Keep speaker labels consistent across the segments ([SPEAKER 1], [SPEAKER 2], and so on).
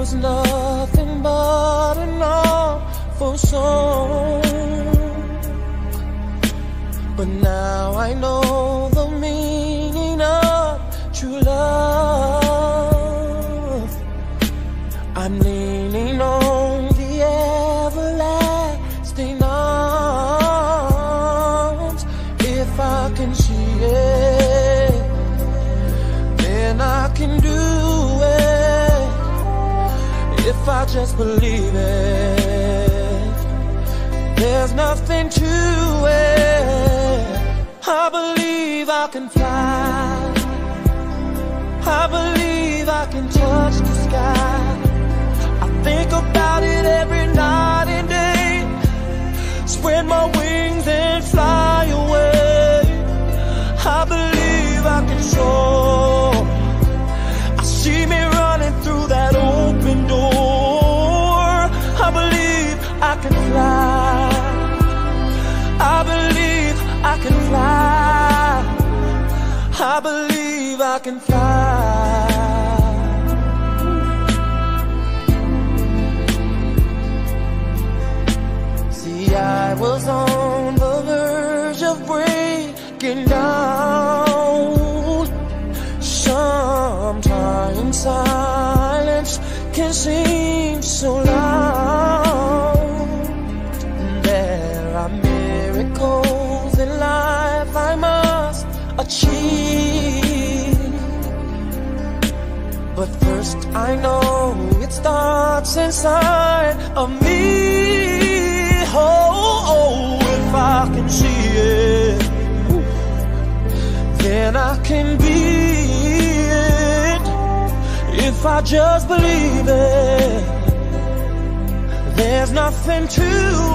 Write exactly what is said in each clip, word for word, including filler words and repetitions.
[SPEAKER 1] was nothing but an awful song. But now I know the meaning of true love. I'm leaning on the everlasting arms. If I can see it, then I can do it. If I just believe it, there's nothing to it. I believe I can fly. I believe I can touch the sky. I think about it every night and day. Spread my wings and fly away. I believe I can soar. I see me running through that open door. I believe I can fly. I believe I can fly. I believe I can fly. See, I was on the verge of breaking down. Sometimes silence can seem so loud. There are miracles in life I must achieve. But first I know it starts inside of me. Oh, oh, if I can see it, then I can be it. If I just believe it, there's nothing to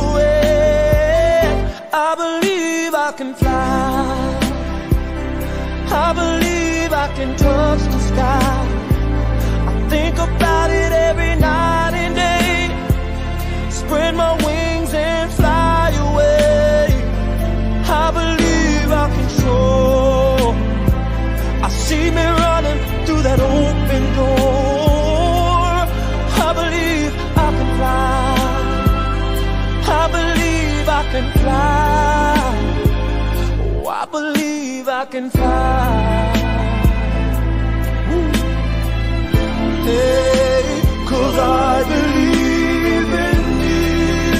[SPEAKER 1] it. I believe I can fly. I believe I can touch the sky. I think about it every night and day. Spread my wings and fly away. I believe I can soar. I see me running through that open door. I believe I can fly. I believe I can fly. Oh, I believe I can fly. Hey, 'cause I believe in you.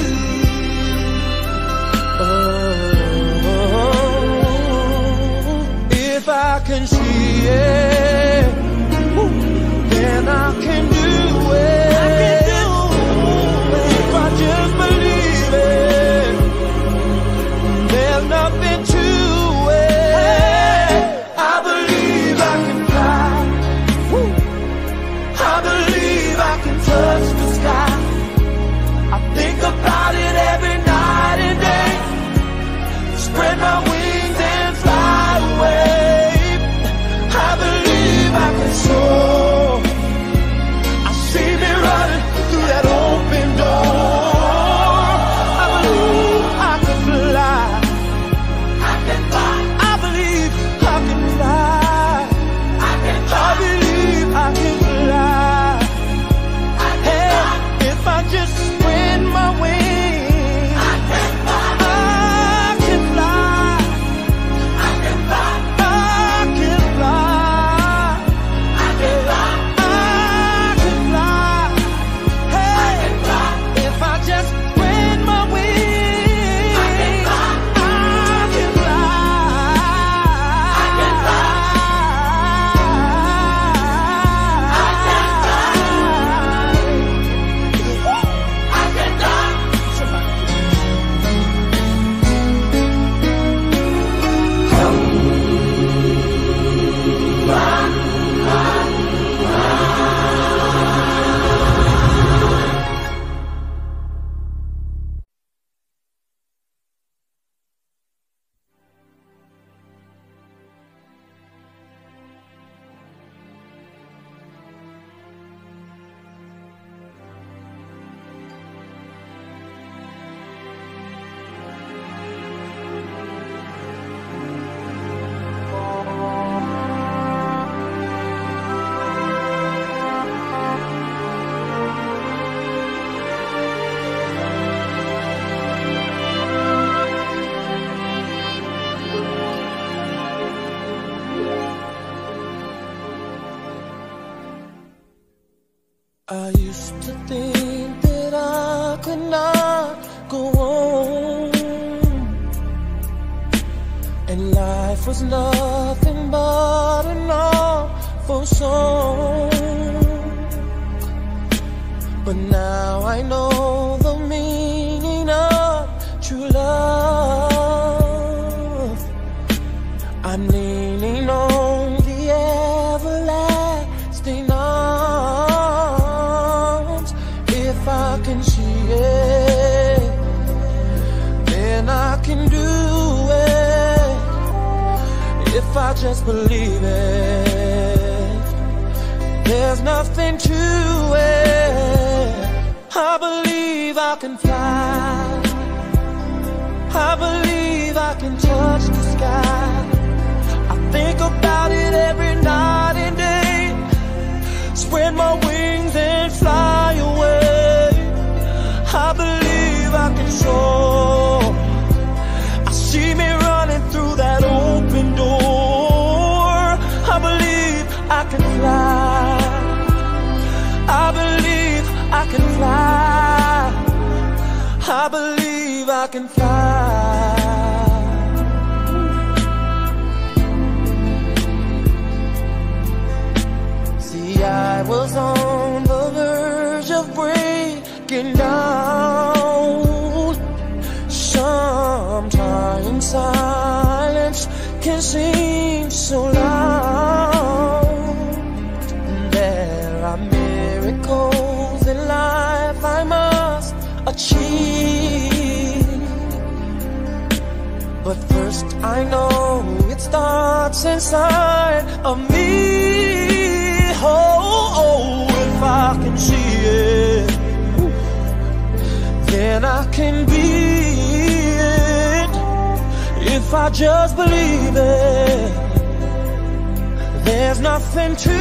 [SPEAKER 1] Oh, if I can see it, then I can do it. I can do it. If I just believe it, there's nothing to it. I believe I can fly. I believe I can touch the sky. I think about it every night and day. Spread my wings and fly away. I believe I used to think that I could not go on, and life was nothing but an awful song. But now I know the meaning of true love. I'm leaning on the everlasting arms. If I can see it, then I can do it. If I just believe it, there's nothing to it. I believe I can fly. I believe I can touch the sky. I think about it every night and day. Spread my wings and fly away. I believe I can soar. I see me running through that open door. I believe I can fly. I believe I can fly. I believe I can fly. See, I was on the verge of breaking down. Sometimes silence can seem so loud. There are miracles in life I must achieve, but first I know it starts inside of me. Oh, oh, if I can see it, then I can be it. If I just believe it, there's nothing to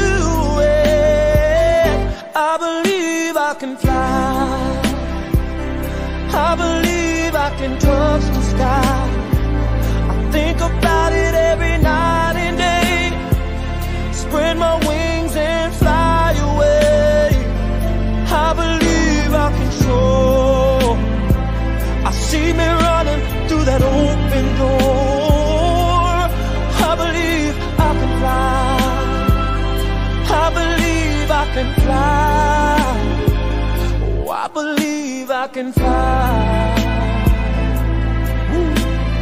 [SPEAKER 1] it. I believe I can fly. I believe I can touch the sky. I think about it every night and day. Spread my wings and fly away. I believe I can soar. I see me running through that open door. I believe I can fly. I believe I can fly. Oh, I believe I can fly. Woo.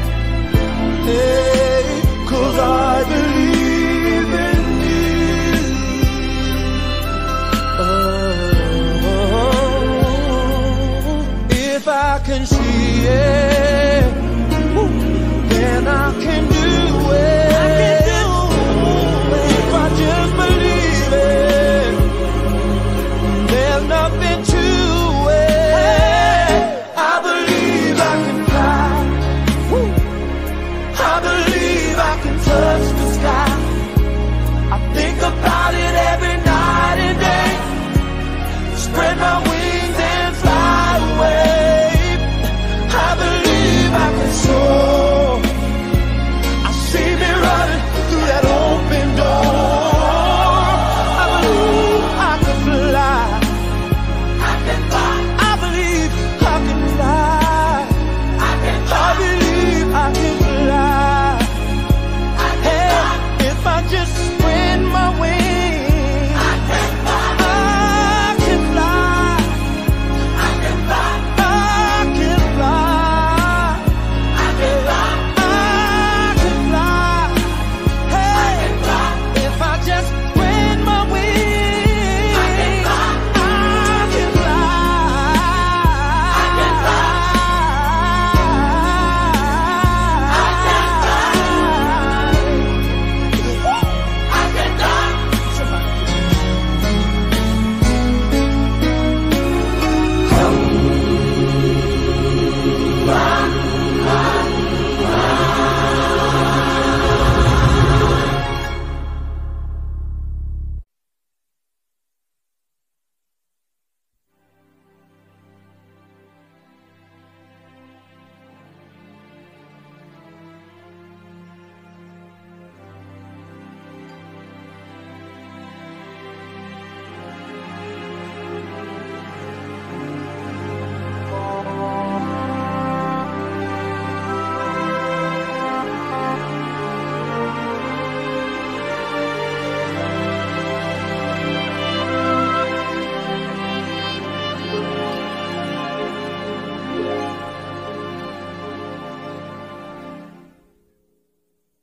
[SPEAKER 1] Hey, 'cause I believe in you. Oh, if I can see it, then I can do it. I can do it. If I just believe it, there's nothing to it. I believe I can fly. I believe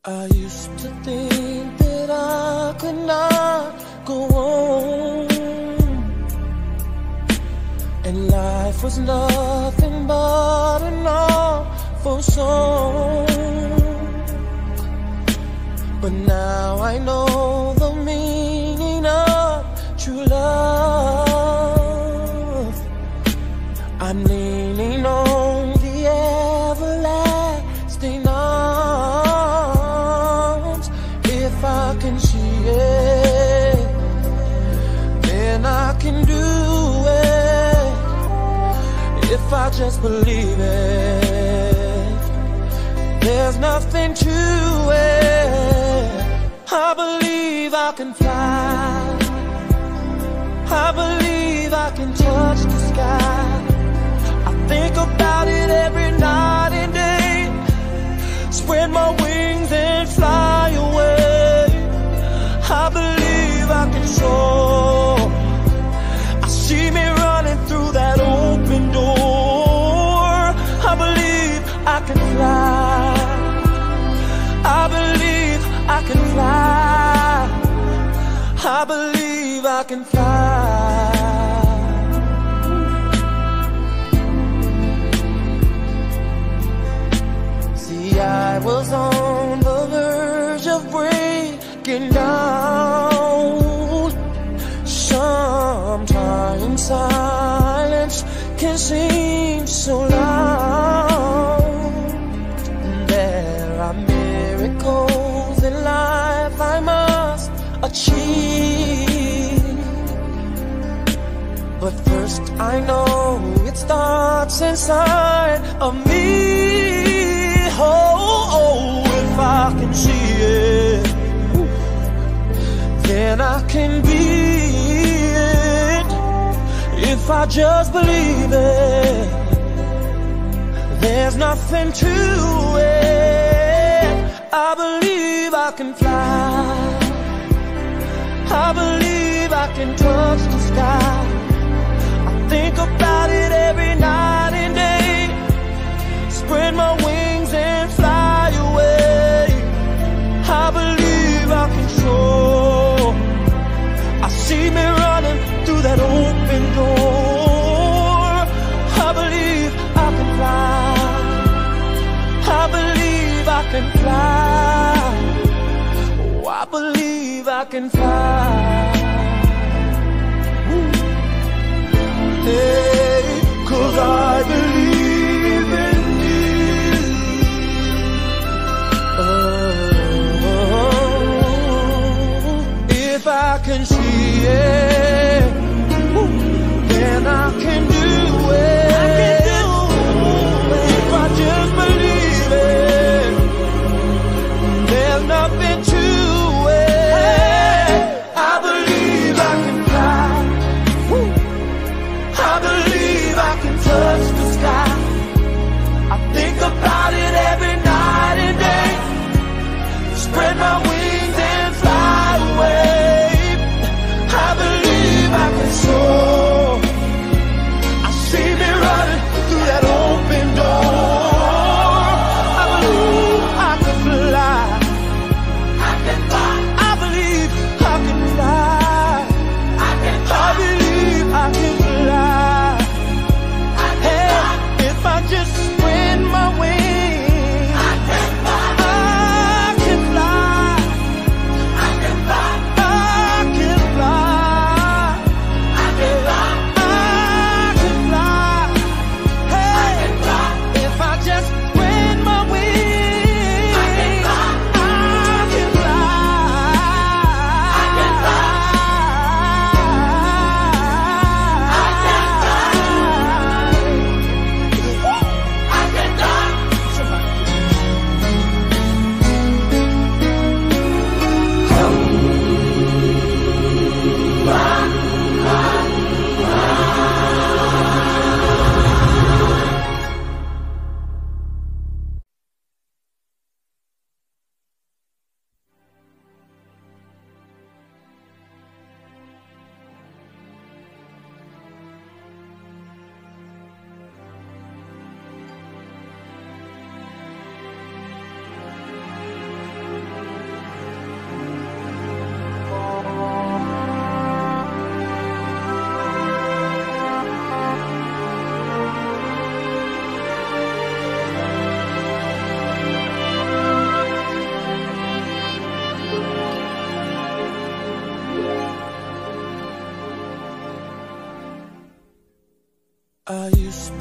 [SPEAKER 1] I used to think that I could not go on, and life was nothing but an awful song. But now I know the meaning of true love. I'm leaning on the everlasting arms. If I can see it, then I can do it. If I just believe it, there's nothing to it. I believe I can fly. I believe I can touch the sky. I think about it every night and day. Spread my wings and fly away. I believe I can soar. I see me running through that open door. I believe I can fly. I believe I can fly. I believe I can fly. See, I was on the verge of breaking down. Sometimes silence can seem so loud. There are miracles in life I must achieve, but first I know it starts inside of me. Oh, oh, if I can see it, then I can be it. If I just believe it, there's nothing to it. I believe I can fly. I believe I can touch the sky. I think about it every night and day. Spread my wings and fly away. I believe I can soar. I see me running through that open door. I believe I can fly. I believe I can fly. Oh, I believe I can fly. Woo. Hey, 'cause I believe in you. Oh, if I can see it, woo, then I can do it. I can do it. If I just believe it, there's nothing to it. I believe I can fly. Woo. I believe I can touch the sky. I think about it every night and day. Spread my wings and fly away. I believe I can soar. I see me running through that open door. I believe I can fly. I can fly. I believe I can fly. I can fly. I believe I can fly. I can hey, fly. If I just spread my wings, I can fly. I can fly.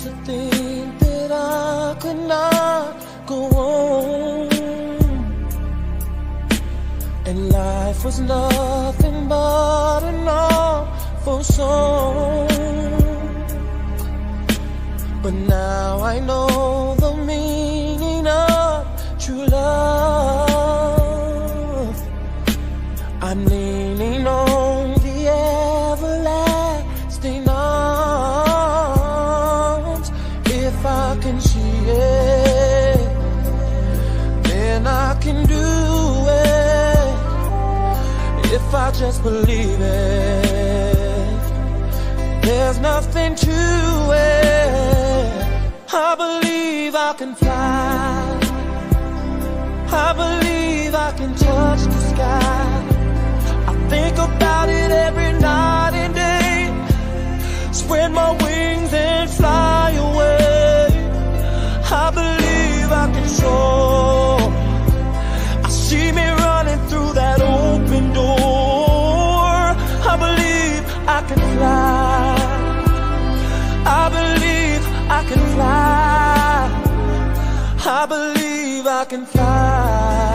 [SPEAKER 1] to think that I could not go on, and life was nothing but an awful song. But now I know the meaning of true love. I'm leaning on the everlasting arms. If I can see it, then I can do it. If I just believe it, there's nothing to it. I believe I can fly. I believe I can touch the sky. I think about it every night and day. Spread my wings and fly away. I believe I can soar. I see me running through that open door. I believe I can fly. I believe I can fly. I believe I can fly.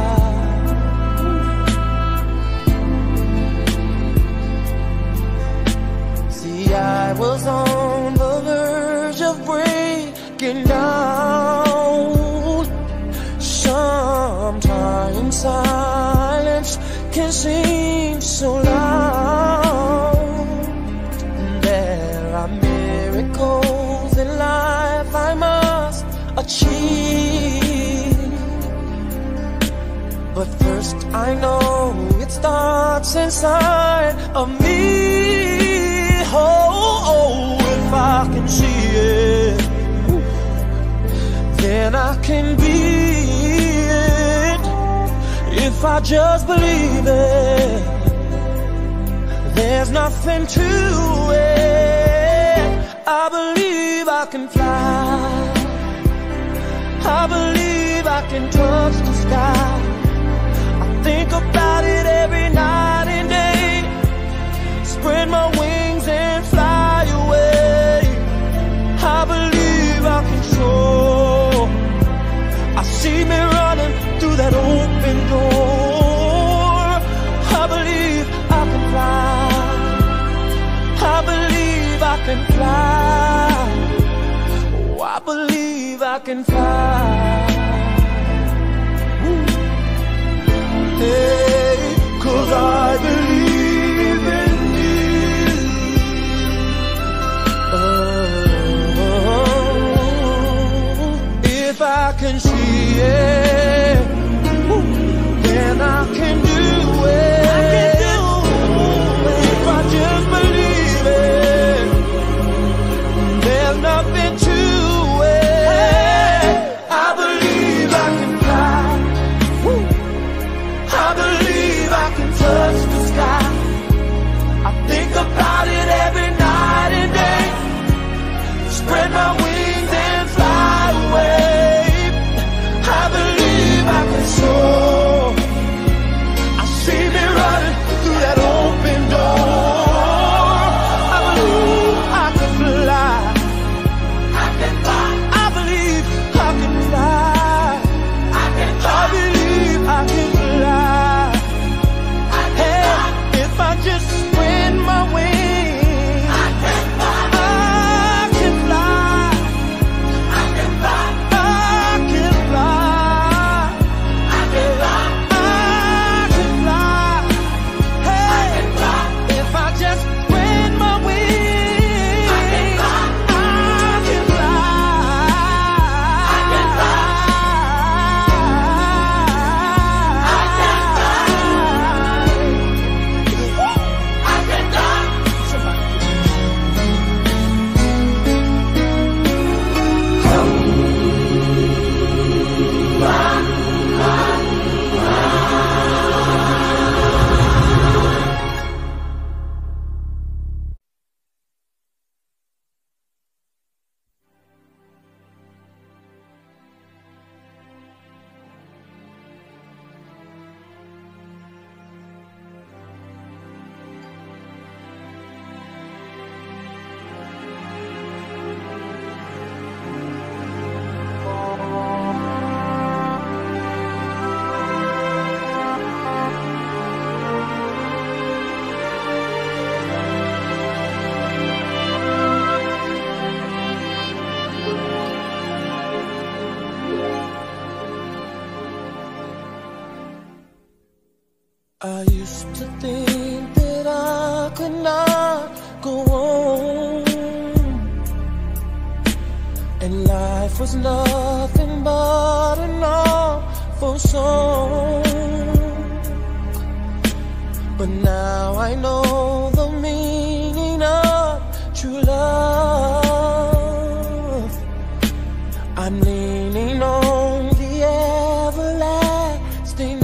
[SPEAKER 1] See, I was on the verge of breaking down. Sometimes silence can seem so loud. There are miracles in life I must achieve, but first I know it starts inside of me. Oh, oh, if I can see it, then I can be it. If I just believe it, there's nothing to it. I believe I can fly. I believe I can touch the sky. I think about it every night and day. Spread my wings and fly away. I believe I can soar. I see me running through that open door. I believe I can fly. I believe I can fly. Oh, I believe I can fly. Hey, 'cause I believe in you. Oh, if I can see it, then I can do it. I can do it. If I just believe it, there's nothing to it. I I used to think that I could not go on, and life was nothing but an awful song. But now I know the meaning of true love. I'm leaning on the everlasting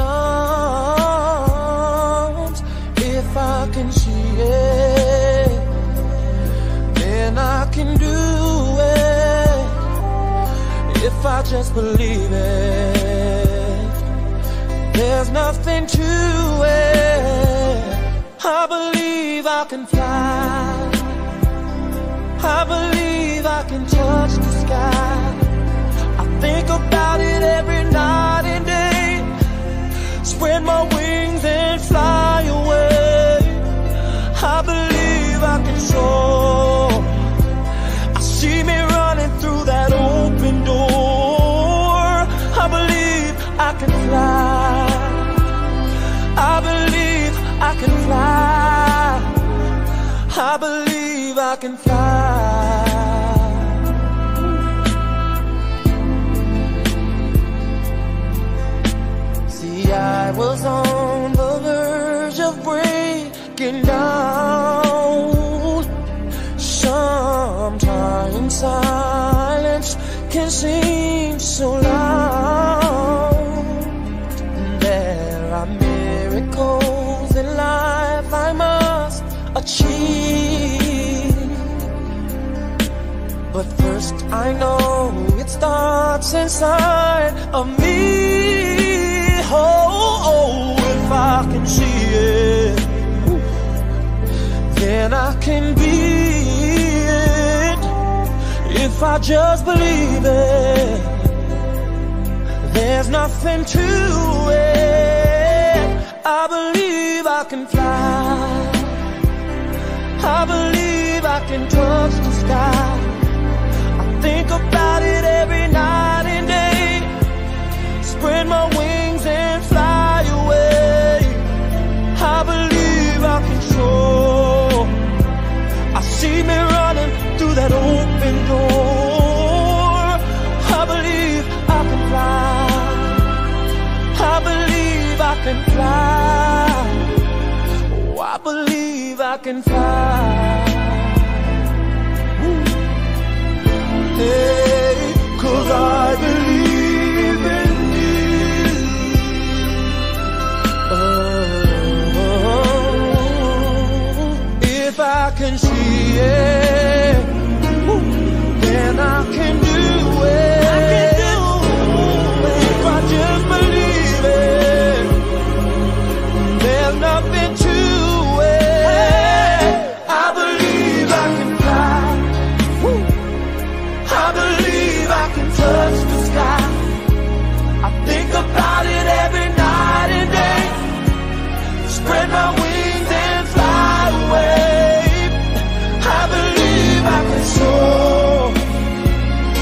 [SPEAKER 1] arms. If I can see it, then I can do it. If I just believe it, there's nothing to it. I believe I can fly. I believe I can touch the sky. I think about it every night and day. Spread my wings and fly away. I believe I can soar. I see me running through that open door. I believe I can fly. I believe I can fly. I believe I can fly. See, I was on the verge of breaking down. Sometimes silence can seem so loud. There are miracles in life I must achieve, but first I know it starts inside of me. Oh, oh, if I can see it, then I can be it. If I just believe it, there's nothing to it. I believe I can fly. I believe I can touch the sky. I think about it every night and day. Spread my wings and fly away. I believe I can soar. I see me running through that open door. I believe I can fly. I believe I can fly. Oh, I believe I can fly. Ooh. Hey, 'cause I believe in you. Oh, if I can see it, then I can do it. I can do it. If I just believe it, there's nothing to it. I believe I can fly. I believe I can touch the sky. I think about it every night and day. Spread my wings and fly away. I believe I can soar.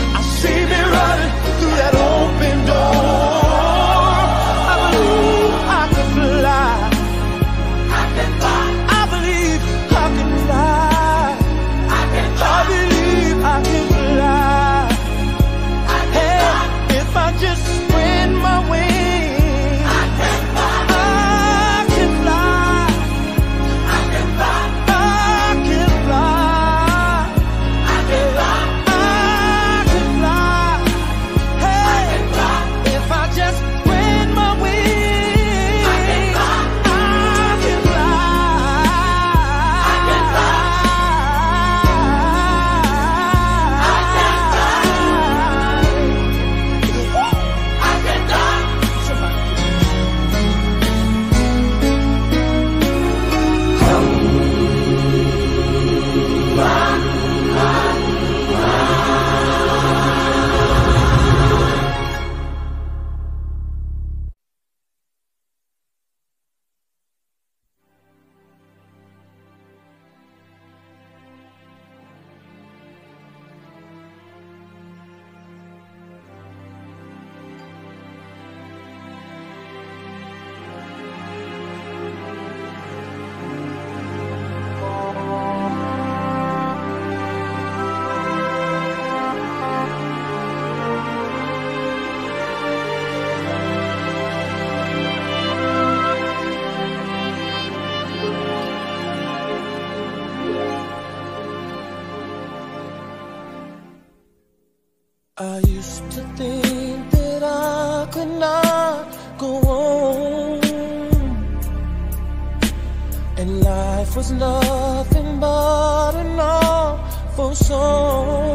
[SPEAKER 1] life was nothing but an awful song.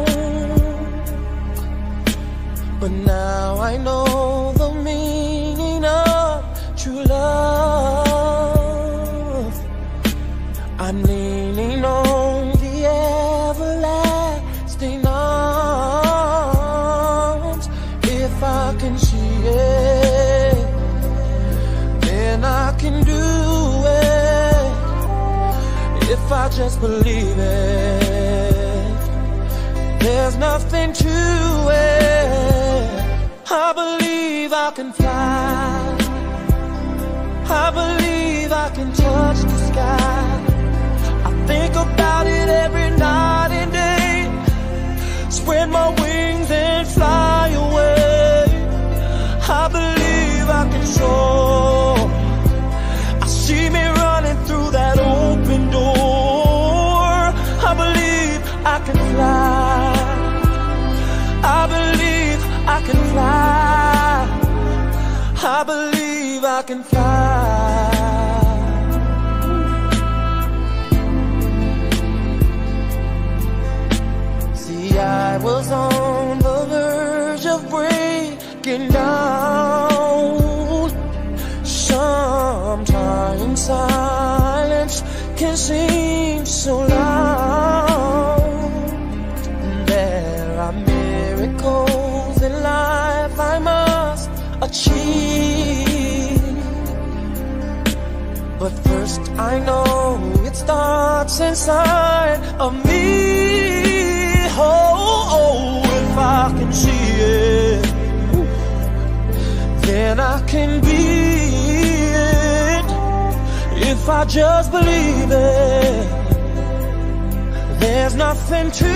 [SPEAKER 1] But now I know the meaning of true love. I'm leaning on the everlasting arms. If I can see it, then I can do it. If I just believe it, there's nothing to it. I believe I can fly. I believe I can touch the sky. I think about it every night and day. Spread my wings and fly away. I believe I can soar. I see me running through that open door. I believe I can fly. I believe I can fly. I believe I can fly. See, I was on the verge of breaking down. Sometimes silence can seem so loud. There are miracles in life I must achieve. But first I know it starts inside of me. Oh, oh, if I can see it, then I can be it. If I just believe it, there's nothing to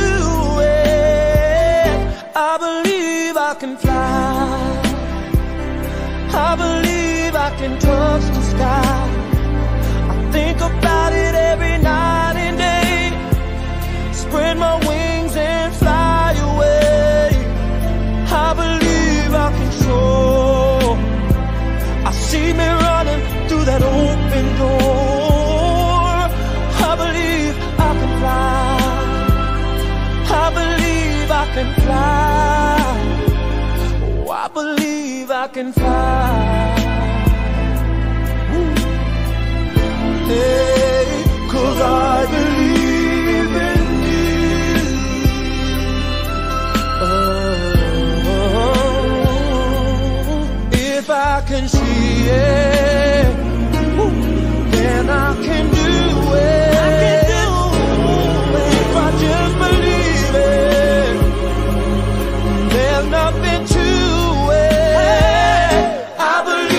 [SPEAKER 1] it. I believe I can fly. I believe I can touch the sky. I think about it every night and day. Spread my wings and fly away. I believe I can soar. I see me running through that open door. I believe I can fly. I believe I can fly. Oh, I believe I can fly. Hey, 'cause I believe in you. Oh, if I can see it, then I can do it. I can do it. If I just believe it, there's nothing to it. I believe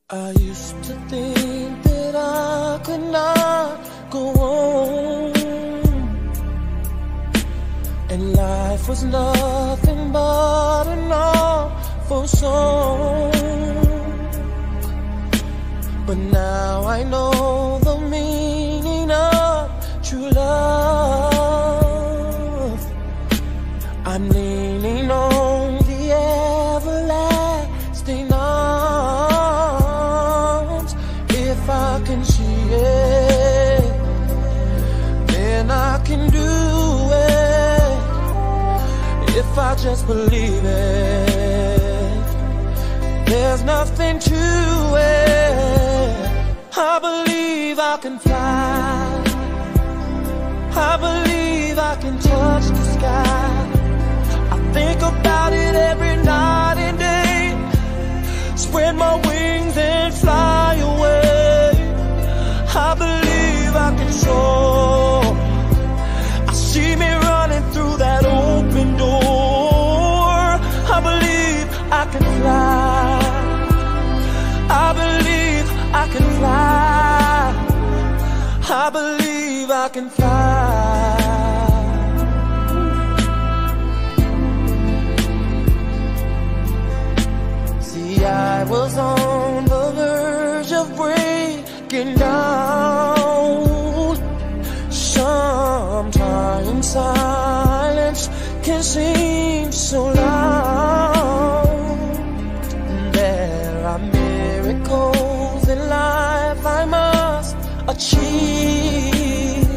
[SPEAKER 1] I used to think that I could not go on, and life was nothing but an awful song. But now I know the meaning of true love. I'm leaning on the everlasting arms. If I can see it, then I can do it. If I just believe it, there's nothing to it. I believe I can fly. I believe I can touch the sky. I think about it every night and day. Spread my wings and fly away. I believe I can soar. I see me running through that open door. I believe I can fly. I believe I can fly. I believe I can fly. See, I was on the verge of breaking down. Sometimes silence can seem so loud. There are miracles in life I must achieve,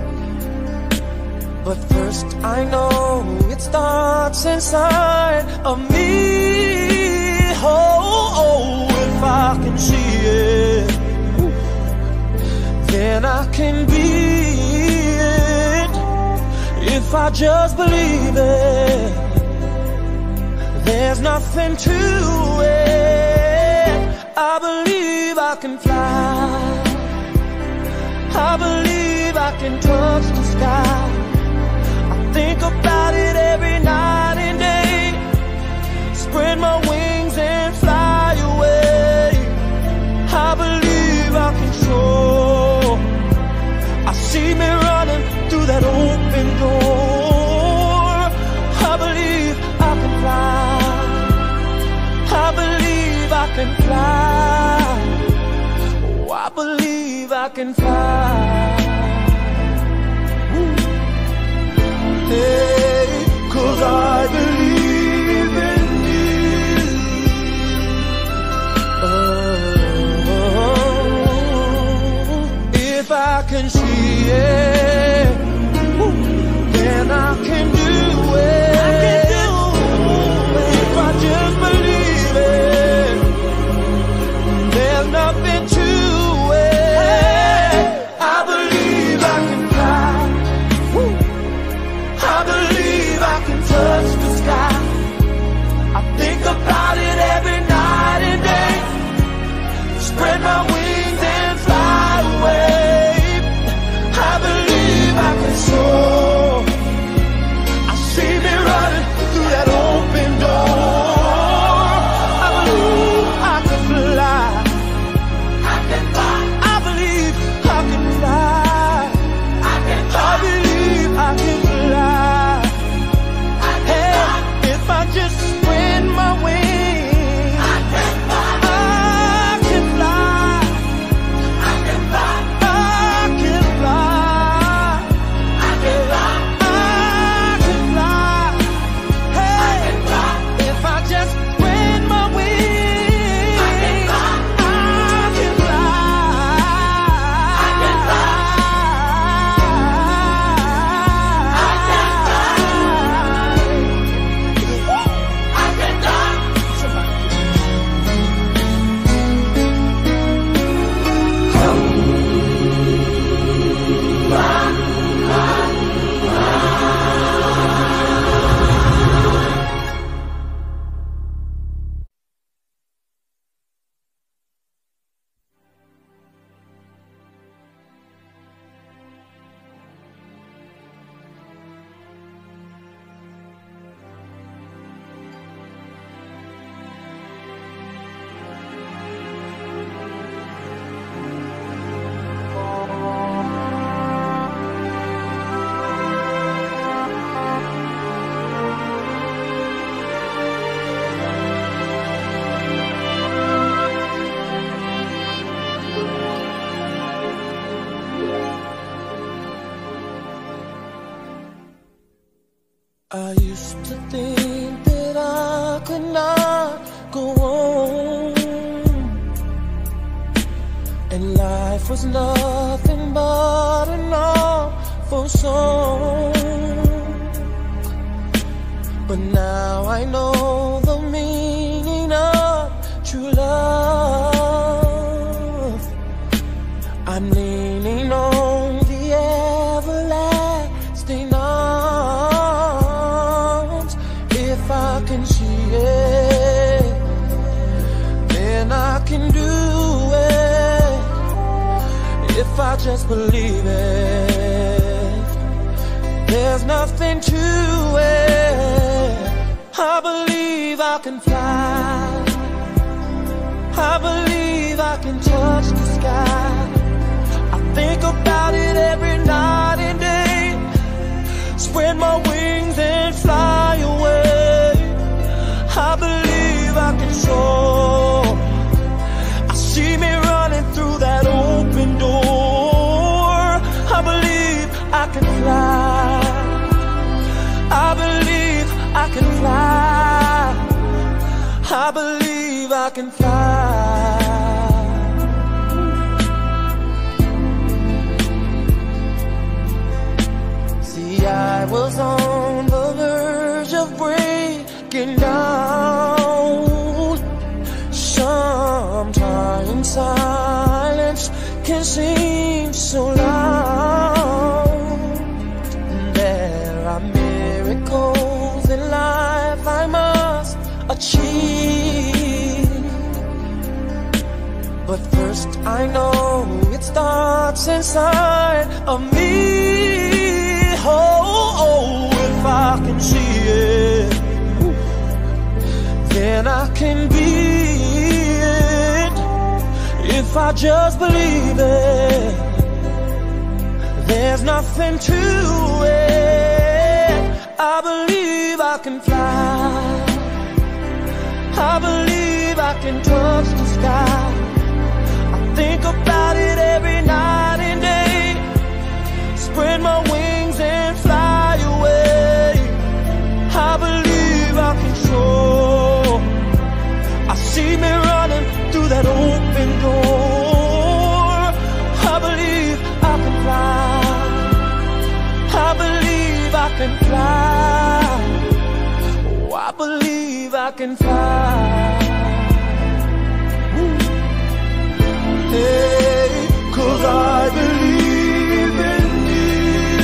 [SPEAKER 1] but first I know it starts inside of me. Oh, oh, if I can see it, then I can be it. If I just believe it, there's nothing to it. I believe I can fly. I believe I can touch the sky. I think about it every night and day. Spread my wings and fly away. I believe I can soar. I see me running through that open door. I believe I can fly. I believe I can fly. Oh, I believe I can fly. Woo. Hey, 'cause I believe in you. Oh, if I can see it, woo, then I can do it. I can do it. If I just believe it, there's nothing to it. I believe used to think that I could not go on, and life was nothing but an awful song. But now I know the meaning of true love. I'm leaning on the everlasting arms. If I can see it, then I can do it. If I just believe it, there's nothing to it. I believe I can fly. I believe I can touch the sky. I think about it every night and day. Spread my wings and fly away. I believe I can soar. I see me running through that open door. I believe I can fly. I believe I can fly. I believe I can fly. See, I was on the verge of breaking down. Sometimes silence can seem so loud. There are miracles in life I must achieve, but first I know it starts inside of me. Oh, oh, if I can see it, then I can be it. If I just believe it, there's nothing to it. I believe I can fly. I believe I can touch the sky. I think about it every night and day. Spread my wings and fly away. I believe I can soar. I see me running through that open door. I believe I can fly. I believe I can fly. Oh, I believe I can fly. Woo. Hey, 'cause I believe in you.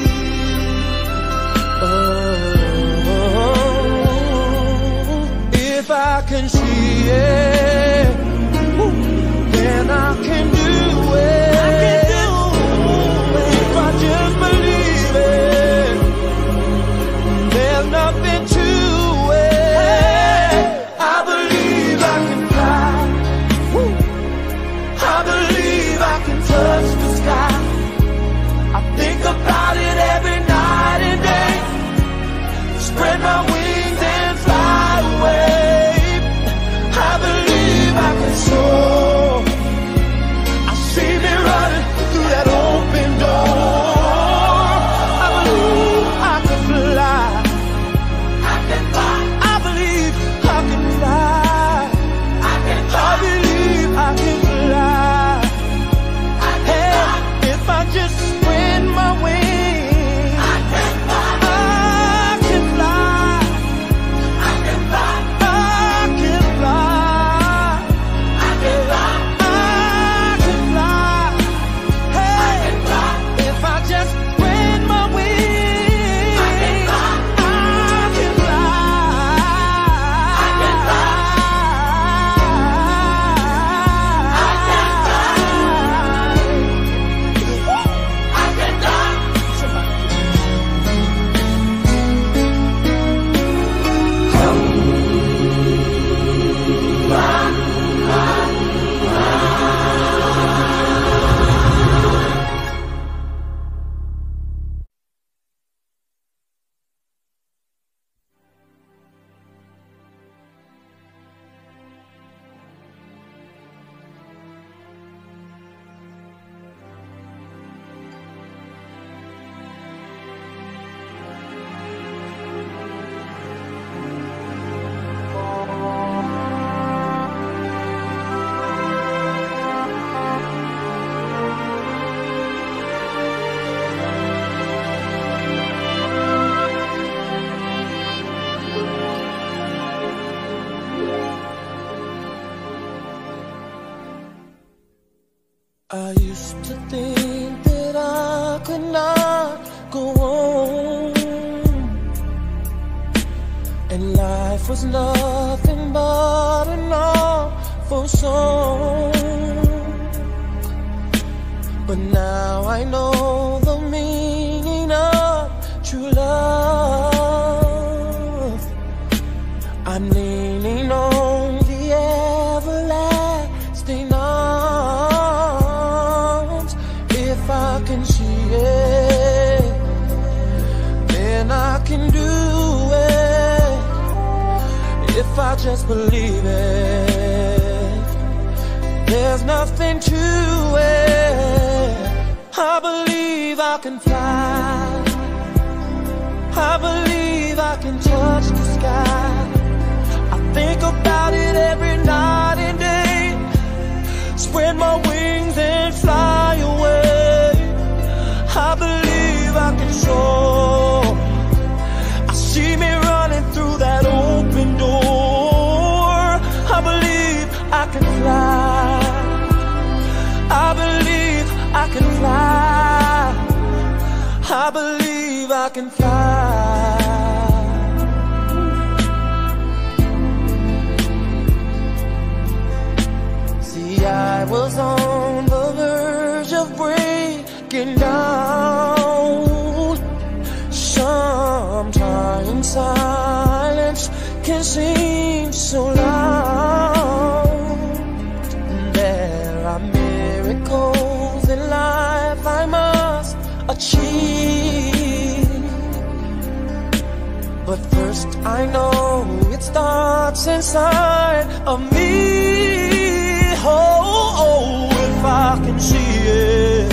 [SPEAKER 1] Oh, if I can see it, woo, then I can do it. I can do it. If I just believe it, there's nothing to it. I believe I can fly. Woo. I believe I can touch the sky. I think about it every night and day. Spread my wings and fly away. I believe I can soar. I used to think that I could not go on, and life was nothing but an awful song. But now I know the meaning of true love. I'm leaning on the everlasting arms. If I can see it, then I can do it. If I just believe it, there's nothing to it. I believe I can fly. I believe I can touch the sky. I think about it every night and day. Spread my wings and fly away. I believe I can soar. I see me running through that open door. I believe I can fly. I believe I can fly. I believe I can fly. See, I was on the verge of breaking down. Sometimes silence can seem so loud. There are miracles in life I must achieve, but first I know it starts inside of me. Oh, oh, if I can see it,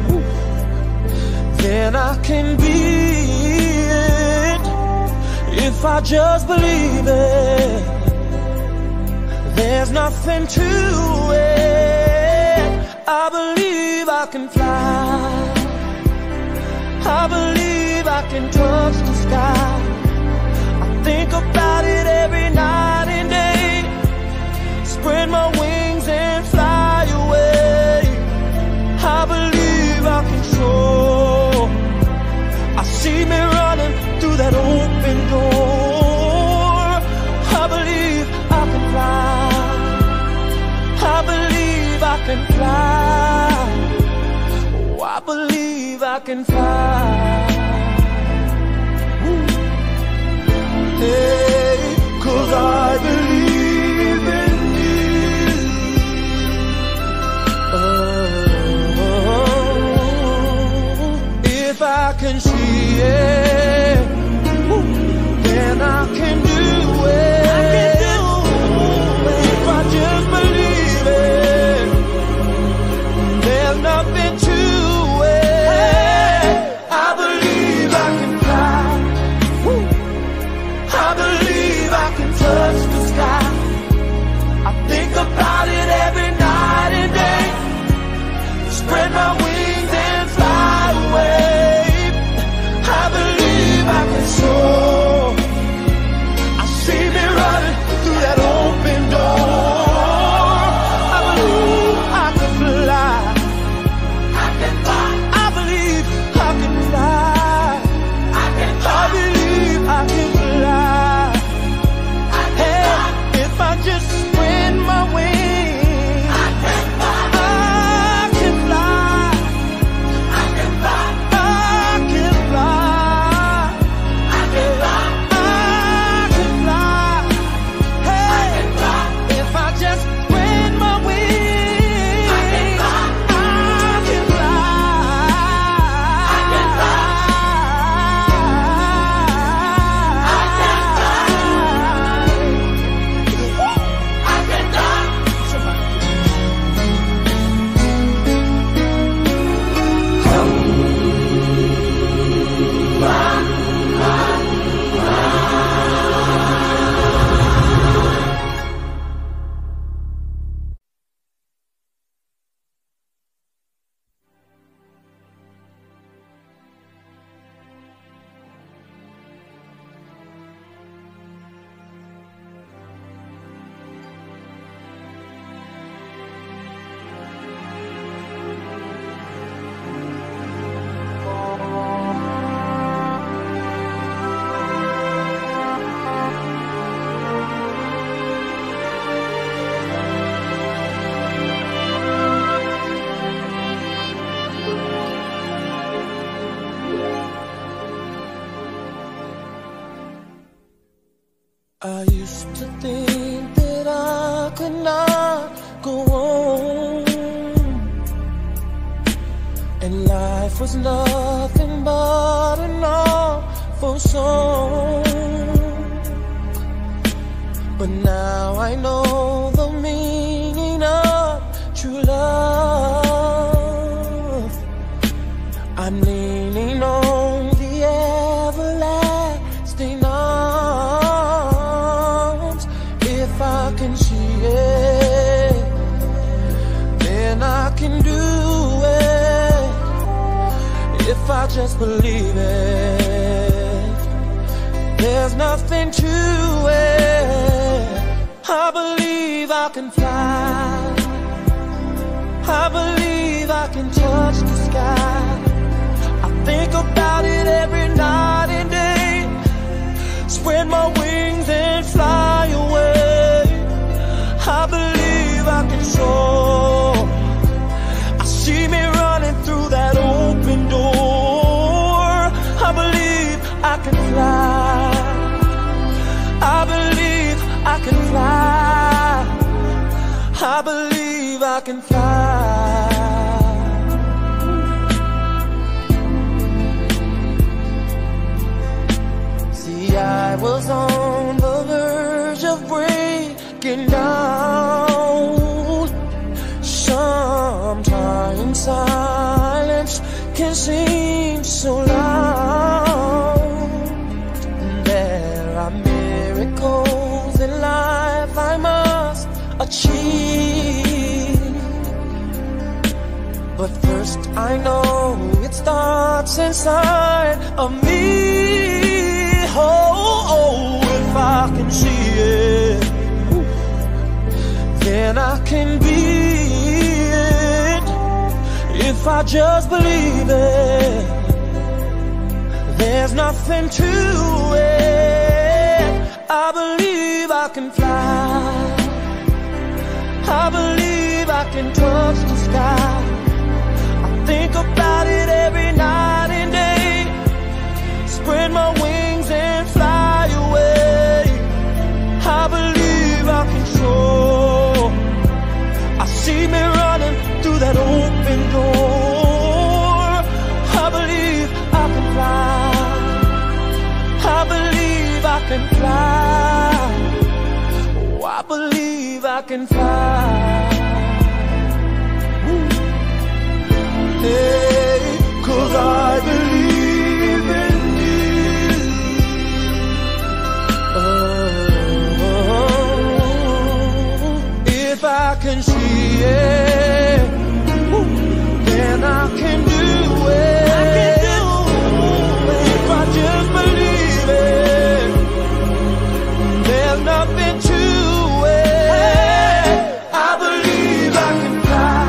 [SPEAKER 1] then I can be it. If I just believe it, there's nothing to it. I believe I can fly. I believe I can touch the sky. I think about it every night and day. Spread my wings and fly away. I believe I can soar. I see me running through that open door. I believe I can fly. I believe I can fly. Oh, I believe I can fly. Ooh. Hey, 'cause I believe in you. Oh, if I can see it, then I can do it. I can do it. If I just believe it, there's nothing to it. I believe I can fly. I believe life was nothing but an awful song. But now I know the meaning of true love. I'm leaning on the everlasting arms. If I can see it, then I can do it. If I just believe it, there's nothing to it. I believe I can fly. I believe I can touch the sky. I think about it every night and day. Spread my wings and fly away. I believe I can soar. I see me running through that open door. I believe I can fly. I believe I can fly. I believe I can fly. See, I was on the verge of breaking down. Sometimes silence can seem so loud. There are miracles in life I must achieve. But first I know it starts inside of me. Oh, oh, if I can see it, then I can be it. If I just believe it, there's nothing to it. I believe I can fly. I believe I can touch the sky. I think about it every night and day. Spread my wings and fly away. I believe I can soar. I see me running through that open door. I believe I can fly. I believe I can fly. Oh, I believe I can fly. Hey, 'cause I believe in you. Oh, if I can see it, then I can do it. I can do it. If I just believe it, there's nothing to it. I believe I can fly.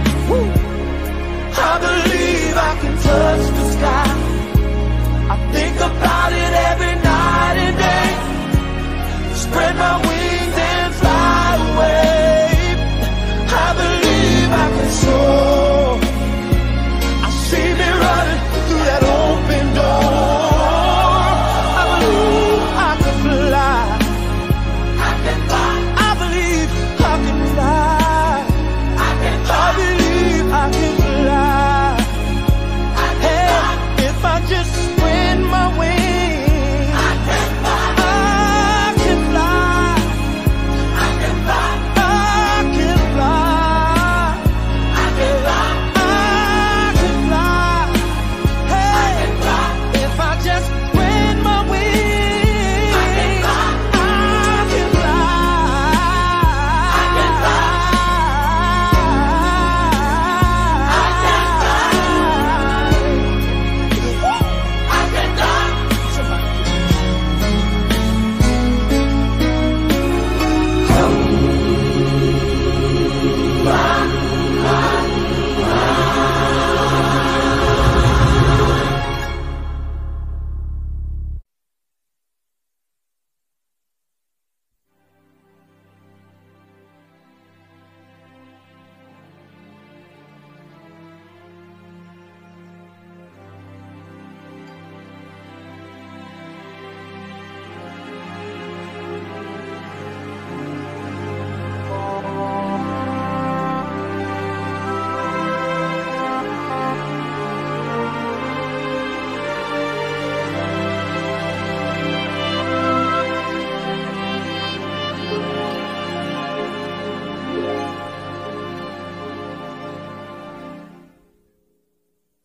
[SPEAKER 1] I believe I can touch the sky. I think about it every night and day. Spread my wings and fly away. I believe I can soar.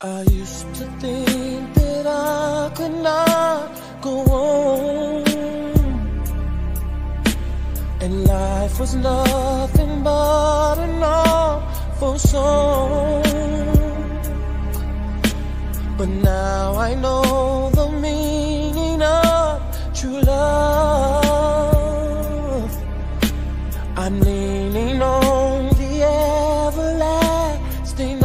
[SPEAKER 1] I used to think that I could not go on, and life was nothing but an awful song. But now I know the meaning of true love. I'm leaning on the everlasting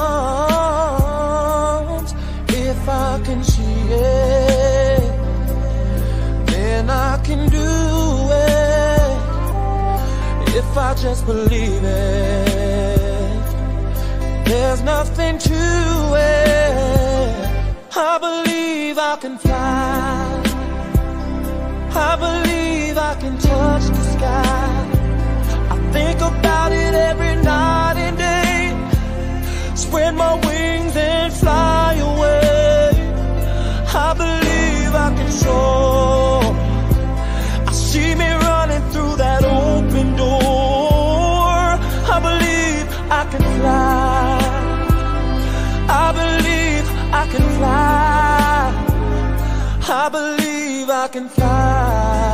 [SPEAKER 1] arms. If I can see it, then I can do it. If I just believe it, there's nothing to it. I believe I can fly. I believe I can touch the sky. I think about it every night and day. Spread my wings and fly away. I believe I can soar. I see me running through that open door. I believe I can fly. I believe I can fly. I believe I can fly.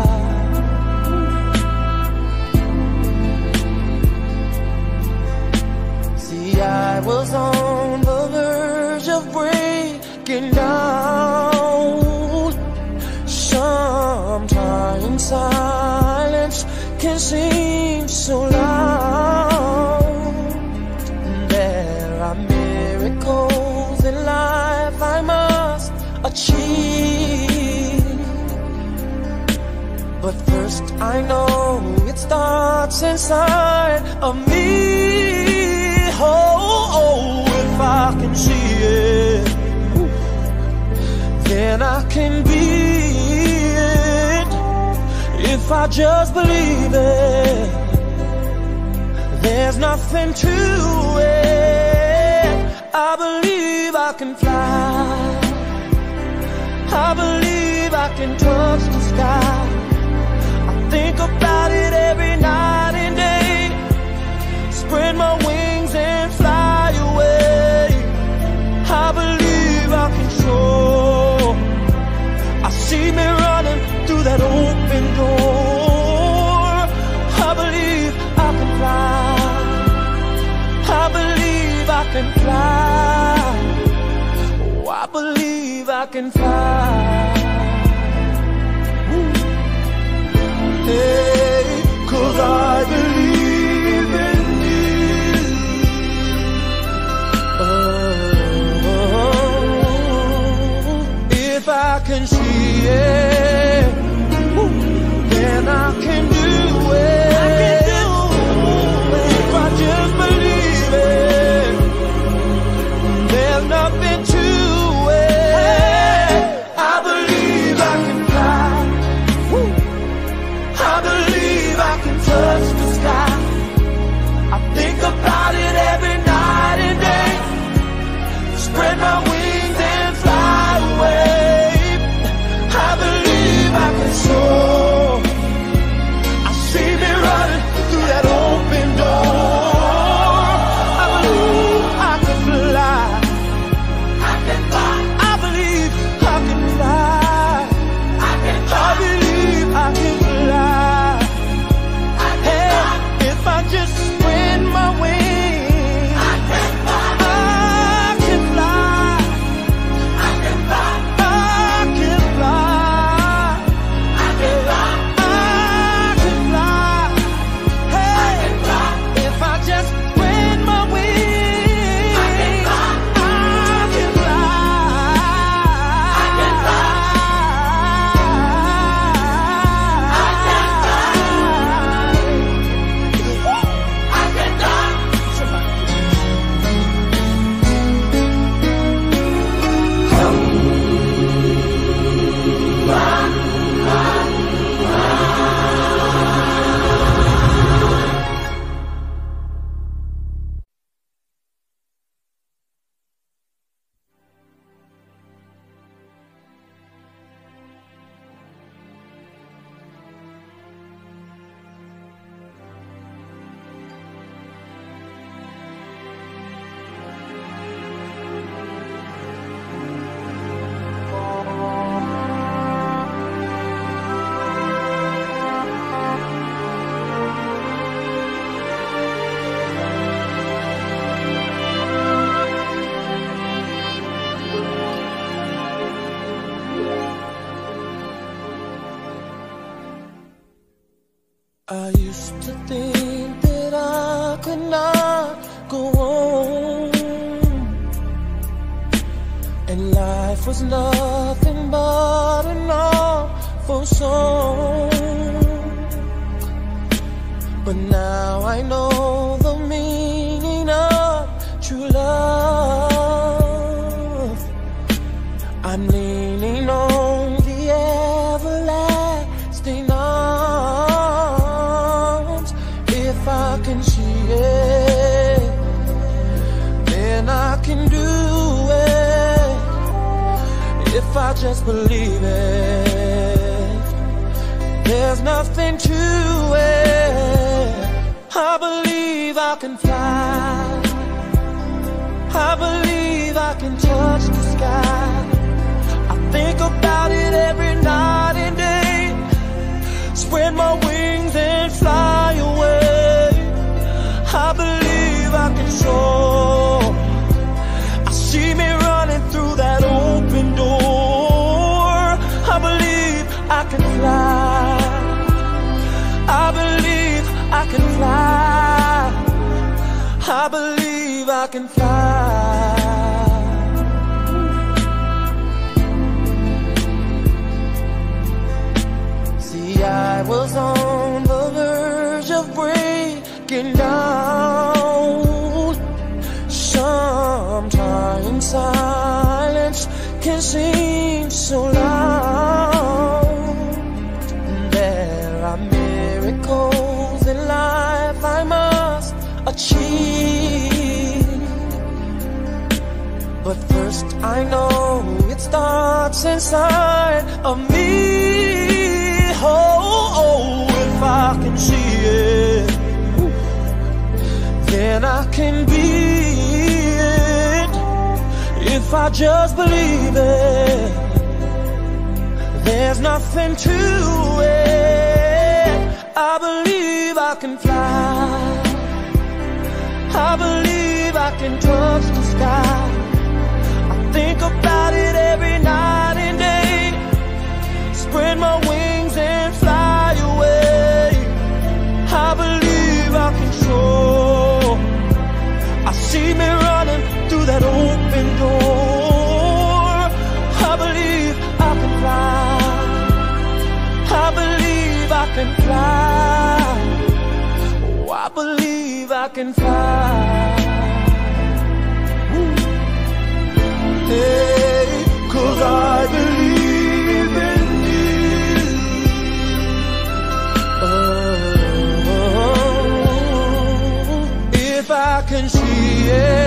[SPEAKER 1] See, I was on the verge of breaking down. Sometimes silence can seem so loud. There are miracles in life I must achieve, but first I know it starts inside of me. Oh, oh, if I can see it, then I can be it. If I just believe it, there's nothing to it. I believe I can fly. I believe I can touch the sky. I think about it every night and day. Spread my wings and fly away. I believe I can soar. I see me running through that open door. I believe I can fly. I believe I can fly. Oh, I believe I can fly. Ooh. Hey, 'cause I believe in you. Oh, if I can see it, then I can do it. I can do it. If I just believe it, there's nothing to it. I believe I can fly. I believe I can touch the sky. I think about it every night and day. Spread my wings and fly away. could not go on, and life was nothing but an awful song. But now I know the meaning of true love. I'm leaning on the everlasting arms. If I can see it, then I can do it. If I just believe it, there's nothing to it. I believe I can fly. I believe I can touch the sky. I think about it every night and day. Spread my wings and fly away. I believe I can soar. I see me running through that open door. I believe I can fly. I believe I can fly. I believe I can fly. See, I was on the verge of breaking down. Sometimes silence can seem so loud. There are miracles in life I must achieve, but first I know it starts inside of me. Oh, oh, if I can see it, then I can be it. If I just believe it, there's nothing to it. I believe I can fly. I believe I can touch the sky. I think about it every night and day. Spread my wings and fly away. I believe I can soar. I see me running through that open door. I believe I can fly. I believe I can fly. Oh, I believe I can fly. Woo. Hey, 'cause I believe in you. Oh, if I can see it,